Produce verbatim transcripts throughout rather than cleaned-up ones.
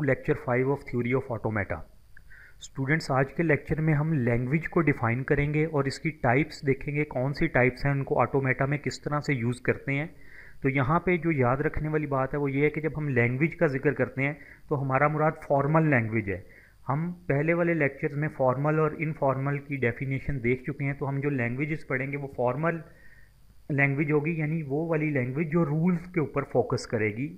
Lecture five of theory of automata. Students, आज के lecture में हम लैंग्वेज को डिफ़ाइन करेंगे और इसकी टाइप्स देखेंगे, कौन सी टाइप्स हैं, उनको ऑटोमेटा में किस तरह से यूज़ करते हैं। तो यहाँ पे जो याद रखने वाली बात है वो ये है कि जब हम लैंग्वेज का जिक्र करते हैं तो हमारा मुराद फॉर्मल लैंग्वेज है। हम पहले वाले लेक्चर्स में फॉर्मल और इनफॉर्मल की डेफिनेशन देख चुके हैं, तो हम जो लैंग्वेजेस पढ़ेंगे वो फॉर्मल लैंग्वेज होगी, यानी वो वाली लैंग्वेज जो रूल्स के ऊपर फोकस करेगी।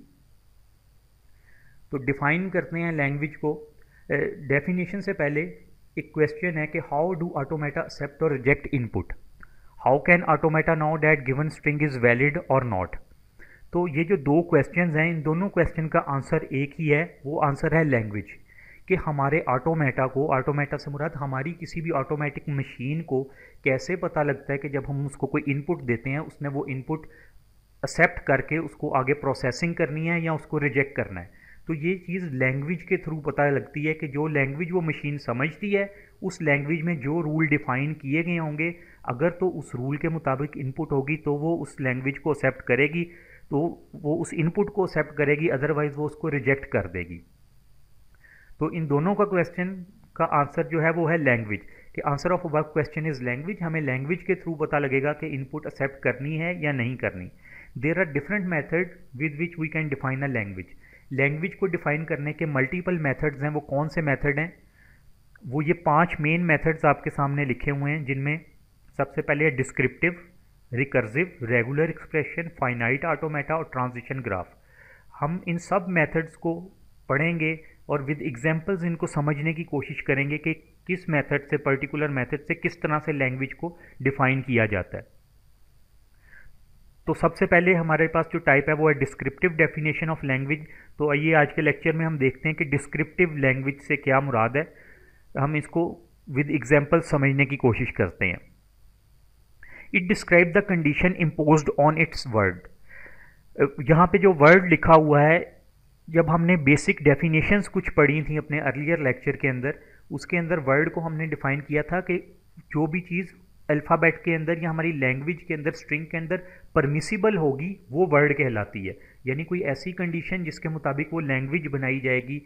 तो डिफाइन करते हैं लैंग्वेज को। डेफिनेशन uh, से पहले एक क्वेश्चन है कि हाउ डू ऑटोमेटा एक्सेप्ट और reject input. How can automata know that given string is valid और नॉट। तो ये जो दो क्वेश्चंस हैं, इन दोनों क्वेश्चन का आंसर एक ही है, वो आंसर है लैंग्वेज। कि हमारे ऑटोमेटा को, ऑटोमेटा से मुराद हमारी किसी भी ऑटोमेटिक मशीन को कैसे पता लगता है कि जब हम उसको कोई इनपुट देते हैं उसने वो इनपुट एक्सेप्ट करके उसको आगे प्रोसेसिंग करनी है या उसको रिजेक्ट करना है। तो ये चीज़ लैंग्वेज के थ्रू पता लगती है कि जो लैंग्वेज वो मशीन समझती है उस लैंग्वेज में जो रूल डिफाइन किए गए होंगे, अगर तो उस रूल के मुताबिक इनपुट होगी तो वो उस लैंग्वेज को एक्सेप्ट करेगी, तो वो उस इनपुट को एक्सेप्ट करेगी, अदरवाइज वो उसको रिजेक्ट कर देगी। तो इन दोनों का क्वेश्चन का आंसर जो है वो है लैंग्वेज। कि answer of work question is language. हमें लैंग्वेज के थ्रू पता लगेगा कि इनपुट एक्सेप्ट करनी है या नहीं करनी। There are different method with which we can define a language. Language को डिफाइन करने के मल्टीपल मेथड्स हैं। वो कौन से मेथड हैं? वो ये पांच मेन मेथड्स आपके सामने लिखे हुए हैं, जिनमें सबसे पहले है descriptive, recursive, regular expression, finite automata और ट्रांजिशन ग्राफ। हम इन सब मेथड्स को पढ़ेंगे और विद एग्जांपल्स इनको समझने की कोशिश करेंगे कि किस मेथड से, पर्टिकुलर मेथड से किस तरह से लैंग्वेज को डिफाइन किया जाता है। तो सबसे पहले हमारे पास जो टाइप है वो है डिस्क्रिप्टिव डेफिनेशन ऑफ लैंग्वेज। तो आइए आज के लेक्चर में हम देखते हैं कि डिस्क्रिप्टिव लैंग्वेज से क्या मुराद है। हम इसको विद एग्जांपल समझने की कोशिश करते हैं। It describe the condition imposed on its word. यहाँ पे जो वर्ड लिखा हुआ है, जब हमने बेसिक डेफिनेशंस कुछ पढ़ी थी अपने अर्लियर लेक्चर के अंदर, उसके अंदर वर्ड को हमने डिफाइन किया था कि जो भी चीज़ अल्फ़ाबेट के अंदर या हमारी लैंग्वेज के अंदर, स्ट्रिंग के अंदर परमिसिबल होगी वो वर्ड कहलाती है। यानी कोई ऐसी कंडीशन जिसके मुताबिक वो लैंग्वेज बनाई जाएगी।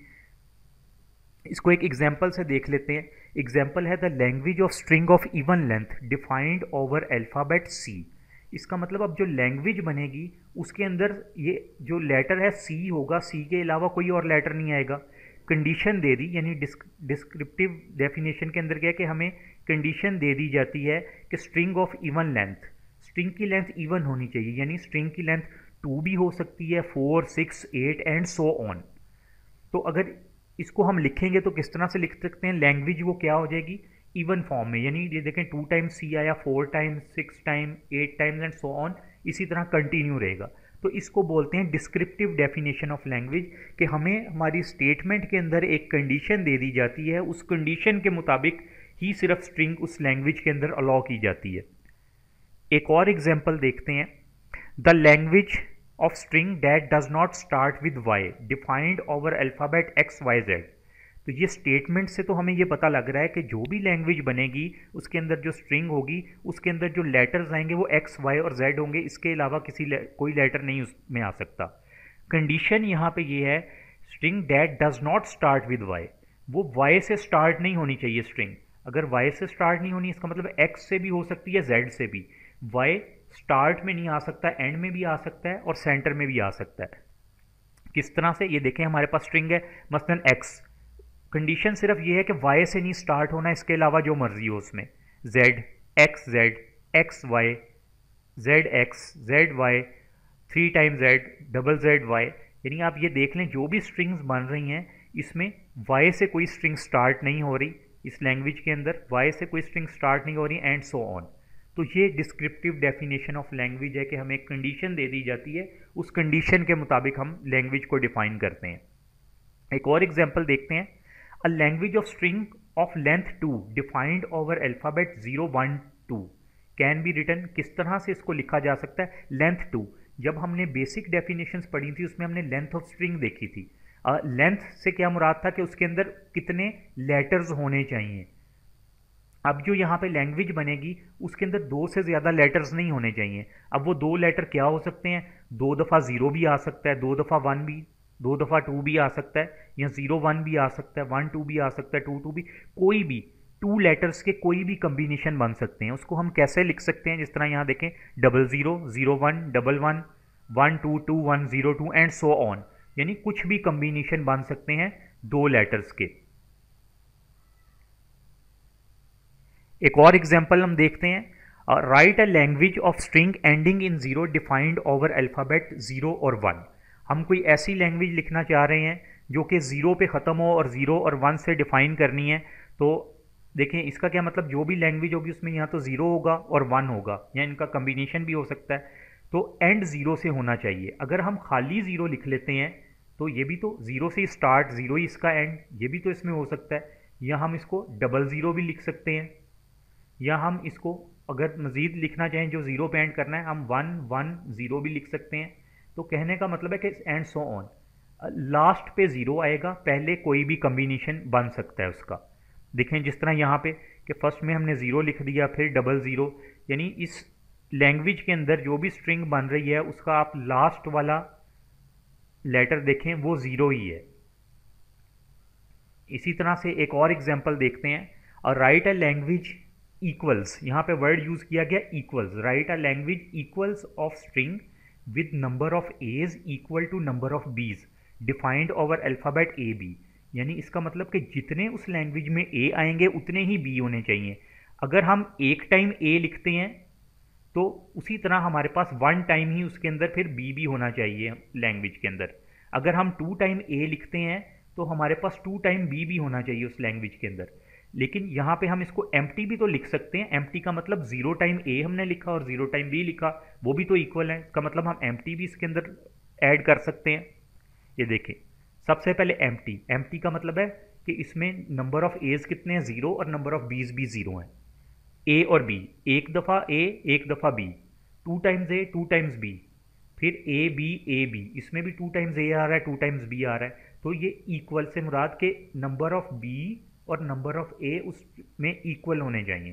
इसको एक एग्जांपल से देख लेते हैं। एग्जांपल है the language of string of even length defined over alphabet C. इसका मतलब अब जो लैंग्वेज बनेगी उसके अंदर ये जो लेटर है सी होगा, सी के अलावा कोई और लेटर नहीं आएगा। कंडीशन दे दी, यानी डिस्क्रिप्टिव डेफिनेशन के अंदर क्या है कि हमें कंडीशन दे दी जाती है कि string of even length, string की लेंथ इवन होनी चाहिए, यानी स्ट्रिंग की लेंथ टू भी हो सकती है, four, six, eight and so on. तो अगर इसको हम लिखेंगे तो किस तरह से लिख सकते हैं? लैंग्वेज वो क्या हो जाएगी? इवन फॉर्म में। यानी ये देखें, टू टाइम्स सी आया, four times, six time, eight times and so on, इसी तरह कंटिन्यू रहेगा। तो इसको बोलते हैं डिस्क्रिप्टिव डेफिनेशन ऑफ लैंग्वेज। कि हमें हमारी स्टेटमेंट के अंदर एक कंडीशन दे दी जाती है, उस कंडीशन के मुताबिक ही सिर्फ स्ट्रिंग उस लैंग्वेज के अंदर अलाउ की जाती है। एक और एग्जांपल देखते हैं। The language of string that does not start with Y defined over alphabet X Y Z. तो ये स्टेटमेंट से तो हमें ये पता लग रहा है कि जो भी लैंग्वेज बनेगी उसके अंदर जो स्ट्रिंग होगी उसके अंदर जो लेटर्स आएंगे वो एक्स, वाई और जेड होंगे। इसके अलावा किसी ले, कोई लेटर नहीं उसमें आ सकता। कंडीशन यहाँ पे ये है string that does not start with Y. वो वाई से स्टार्ट नहीं होनी चाहिए स्ट्रिंग। अगर वाई से स्टार्ट नहीं होनी, इसका मतलब एक्स से भी हो सकती है, जेड से भी। वाई स्टार्ट में नहीं आ सकता, एंड में भी आ सकता है और सेंटर में भी आ सकता है। किस तरह से? ये देखें, हमारे पास स्ट्रिंग है मसलन एक्स। कंडीशन सिर्फ ये है कि वाई से नहीं स्टार्ट होना, इसके अलावा जो मर्जी हो उसमें, Z, X Z, X Y, Z X, Z Y, three time Z, double Z Y. यानी आप ये देख लें, जो भी स्ट्रिंग्स बन रही हैं इसमें वाई से कोई स्ट्रिंग स्टार्ट नहीं हो रही। इस लैंग्वेज के अंदर वाई से कोई स्ट्रिंग स्टार्ट नहीं हो रही, एंड सो ऑन। तो ये डिस्क्रिप्टिव डेफिनेशन ऑफ लैंग्वेज है कि हमें एक कंडीशन दे दी जाती है, उस कंडीशन के मुताबिक हम लैंग्वेज को डिफाइन करते हैं। एक और एग्जांपल देखते हैं। A language of string of length two defined over alphabet zero one two can be written. किस तरह से इसको लिखा जा सकता है? Length two. जब हमने बेसिक डेफिनेशंस पढ़ी थी उसमें हमने लेंथ ऑफ स्ट्रिंग देखी थी। लेंथ uh, से क्या मुराद था कि उसके अंदर कितने लेटर्स होने चाहिए। अब जो यहाँ पे लैंग्वेज बनेगी उसके अंदर दो से ज़्यादा लेटर्स नहीं होने चाहिए। अब वो दो लेटर क्या हो सकते हैं? दो दफ़ा ज़ीरो भी आ सकता है, दो दफ़ा वन भी, दो दफ़ा टू भी आ सकता है, या ज़ीरो वन भी आ सकता है, वन टू भी आ सकता है, टू टू भी, कोई भी टू लेटर्स के कोई भी कम्बिनेशन बन सकते हैं। उसको हम कैसे लिख सकते हैं, जिस तरह यहाँ देखें, double zero, zero one, double one, one two two one zero two and so on, यानी कुछ भी कम्बिनेशन बन सकते हैं दो लेटर्स के। एक और एग्जाम्पल हम देखते हैं, write a language of string ending in zero defined over alphabet zero और वन। हम कोई ऐसी लैंग्वेज लिखना चाह रहे हैं जो कि ज़ीरो पे ख़त्म हो और ज़ीरो और वन से डिफाइन करनी है। तो देखें इसका क्या मतलब, जो भी लैंग्वेज होगी उसमें यहाँ तो ज़ीरो होगा और वन होगा, या इनका कम्बिनेशन भी हो सकता है। तो एंड ज़ीरो से होना चाहिए। अगर हम खाली ज़ीरो लिख लेते हैं तो ये भी तो ज़ीरो से स्टार्ट, ज़ीरो ही इसका एंड, ये भी तो इसमें हो सकता है। या हम इसको डबल ज़ीरो भी लिख सकते हैं, या हम इसको अगर मज़ीद लिखना चाहें जो ज़ीरो पे एंड करना है, हम वन वन ज़ीरो भी लिख सकते हैं। तो कहने का मतलब है कि एंड सो ऑन, लास्ट पे ज़ीरो आएगा, पहले कोई भी कम्बिनेशन बन सकता है उसका। देखें जिस तरह यहाँ पे कि फर्स्ट में हमने ज़ीरो लिख दिया, फिर डबल ज़ीरो, यानी इस लैंग्वेज के अंदर जो भी स्ट्रिंग बन रही है उसका आप लास्ट वाला लेटर देखें वो ज़ीरो ही है। इसी तरह से एक और एग्जांपल देखते हैं, और राइट अ लैंग्वेज इक्वल्स, यहाँ पे वर्ड यूज किया गया equals, write a language equals of string with number of A's equal to number of B's defined over alphabet A B. यानी इसका मतलब कि जितने उस लैंग्वेज में ए आएंगे उतने ही बी होने चाहिए। अगर हम एक टाइम ए लिखते हैं तो उसी तरह हमारे पास वन टाइम ही उसके अंदर फिर बी भी होना चाहिए लैंग्वेज के अंदर। अगर हम टू टाइम ए लिखते हैं तो हमारे पास टू टाइम बी भी होना चाहिए उस लैंग्वेज के अंदर। लेकिन यहाँ पे हम इसको एम्प्टी भी तो लिख सकते हैं। एम्प्टी का मतलब जीरो टाइम ए हमने लिखा और जीरो टाइम बी लिखा, वो भी तो इक्वल है। इसका मतलब हम एम्प्टी भी इसके अंदर ऐड कर सकते हैं। ये देखें, सबसे पहले एम्प्टी, एम्प्टी का मतलब है कि इसमें नंबर ऑफ एज कितने हैं, जीरो, और नंबर ऑफ बीज भी जीरो हैं। ए और बी, एक दफ़ा ए एक दफ़ा B, two times A two times B, फिर ए बी ए बी, इसमें भी टू टाइम्स ए आ रहा है टू टाइम्स बी आ रहा है। तो ये इक्वल से मुराद के नंबर ऑफ बी और नंबर ऑफ ए उसमें इक्वल होने चाहिए।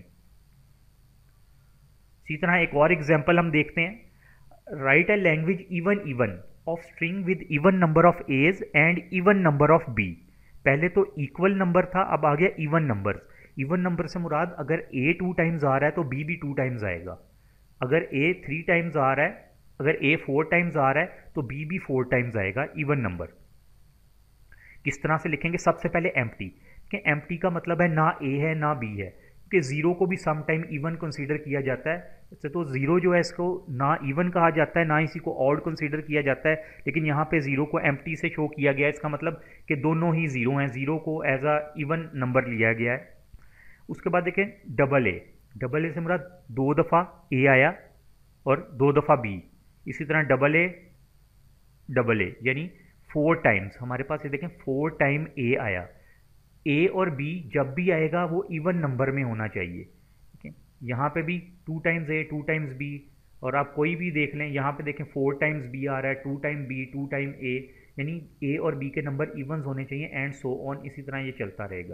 इसी तरह एक और एग्जांपल हम देखते हैं, write a language even even of string with even number of A's and even number of B's. पहले तो इक्वल नंबर था, अब आ गया इवन नंबर। इवन नंबर से मुराद अगर ए टू टाइम्स आ रहा है तो बी भी टू टाइम्स आएगा, अगर ए थ्री टाइम्स आ रहा है, अगर ए फोर टाइम्स आ रहा है तो बी भी फोर टाइम्स आएगा, इवन नंबर। किस तरह से लिखेंगे, सबसे पहले एम्प्टी, कि एम्प्टी का मतलब है ना ए है ना बी है, कि ज़ीरो को भी सम टाइम इवन कंसीडर किया जाता है। इससे तो ज़ीरो जो है इसको ना इवन कहा जाता है ना इसी को ऑड कंसीडर किया जाता है, लेकिन यहाँ पे ज़ीरो को एम्प्टी से शो किया गया है। इसका मतलब कि दोनों ही ज़ीरो हैं, ज़ीरो को एज अ इवन नंबर लिया गया है। उसके बाद देखें डबल ए, डबल ए से मुराद दो दफ़ा ए आया और दो दफ़ा बी। इसी तरह डबल ए डबल ए यानी फोर टाइम्स, हमारे पास ये देखें फोर टाइम ए आया। ए और बी जब भी आएगा वो इवन नंबर में होना चाहिए, ठीक है। यहाँ पे भी two times A two times B, और आप कोई भी देख लें, यहाँ पे देखें फोर टाइम्स बी आ रहा है, two time B two time A, यानी ए और बी के नंबर इवन्स होने चाहिए, एंड सो ऑन, इसी तरह ये चलता रहेगा।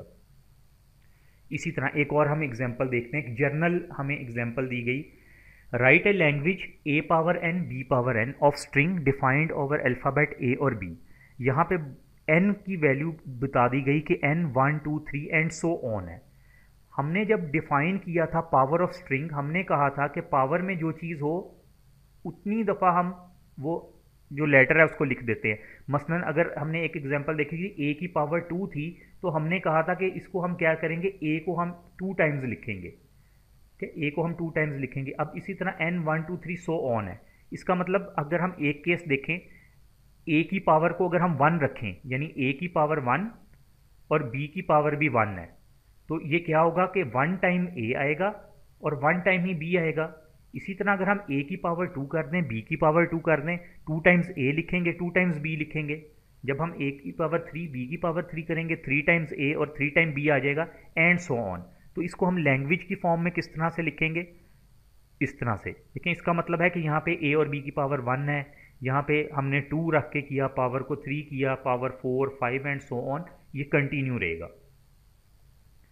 इसी तरह एक और हम एग्जाम्पल देखते हैं, एक जर्नल हमें एग्जाम्पल दी गई, write a language A power N B power N of string defined over alphabet A और बी। यहाँ पे n की वैल्यू बता दी गई कि n one two three and so on है। हमने जब डिफाइन किया था पावर ऑफ स्ट्रिंग, हमने कहा था कि पावर में जो चीज़ हो उतनी दफ़ा हम वो जो लेटर है उसको लिख देते हैं। मसलन अगर हमने एक एग्जांपल देखी कि a की पावर टू थी, तो हमने कहा था कि इसको हम क्या करेंगे, a को हम टू टाइम्स लिखेंगे, कि a को हम टू टाइम्स लिखेंगे। अब इसी तरह n one two three so on है। इसका मतलब अगर हम एक केस देखें, a की पावर को अगर हम वन रखें, यानी a की पावर वन और b की पावर भी वन है, तो ये क्या होगा कि वन टाइम a आएगा और वन टाइम ही b आएगा। इसी तरह अगर हम a की पावर टू कर दें, b की पावर टू कर दें, टू टाइम्स a लिखेंगे, टू टाइम्स b लिखेंगे। जब हम a की पावर थ्री b की पावर थ्री करेंगे, थ्री टाइम्स a और थ्री टाइम b आ जाएगा, एंड सो ऑन। तो इसको हम लैंग्वेज की फॉर्म में किस तरह से लिखेंगे, इस तरह से। लेकिन इसका मतलब है कि यहाँ पे a और b की पावर वन है, यहाँ पे हमने टू रख के किया, पावर को थ्री किया, power four five and so on, ये कंटिन्यू रहेगा।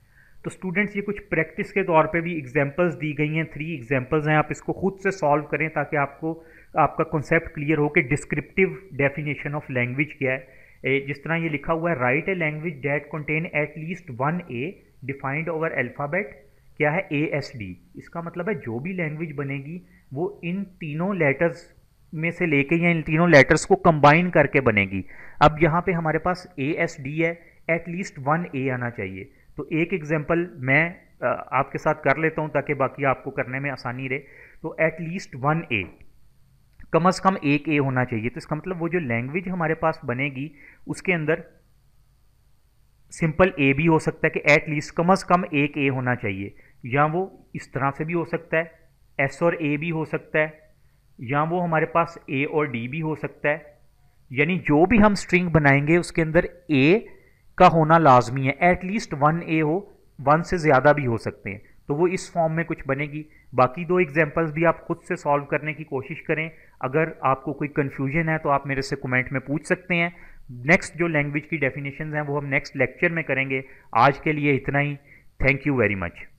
तो स्टूडेंट्स ये कुछ प्रैक्टिस के तौर पे भी एग्जांपल्स दी गई हैं, थ्री एग्जांपल्स हैं, आप इसको खुद से सॉल्व करें ताकि आपको आपका कॉन्सेप्ट क्लियर हो कि डिस्क्रिप्टिव डेफिनेशन ऑफ लैंग्वेज क्या है। ए, जिस तरह ये लिखा हुआ है, write a language that contain at least one A defined over alphabet, क्या है, ए एस डी। इसका मतलब है जो भी लैंग्वेज बनेगी वो इन तीनों लेटर्स में से लेके या इन तीनों लेटर्स को कंबाइन करके बनेगी। अब यहाँ पे हमारे पास ए एस डी है, एट लीस्ट वन ए आना चाहिए। तो एक एग्जांपल मैं आ, आपके साथ कर लेता हूँ ताकि बाकी आपको करने में आसानी रहे। तो एट लीस्ट वन ए, कम अज़ कम एक ए होना चाहिए। तो इसका मतलब वो जो लैंग्वेज हमारे पास बनेगी उसके अंदर सिंपल ए भी हो सकता है कि एट लीस्ट कम अज़ कम एक ए होना चाहिए, या वो इस तरह से भी हो सकता है, एस और ए भी हो सकता है, या वो हमारे पास ए और डी भी हो सकता है। यानी जो भी हम स्ट्रिंग बनाएंगे उसके अंदर ए का होना लाजमी है, एट लीस्ट वन ए हो, वन से ज़्यादा भी हो सकते हैं। तो वो इस फॉर्म में कुछ बनेगी। बाकी दो एग्जांपल्स भी आप खुद से सॉल्व करने की कोशिश करें। अगर आपको कोई कन्फ्यूजन है तो आप मेरे से कमेंट में पूछ सकते हैं। नेक्स्ट जो लैंग्वेज की डेफिनेशंस हैं वो हम नेक्स्ट लेक्चर में करेंगे। आज के लिए इतना ही। Thank you very much.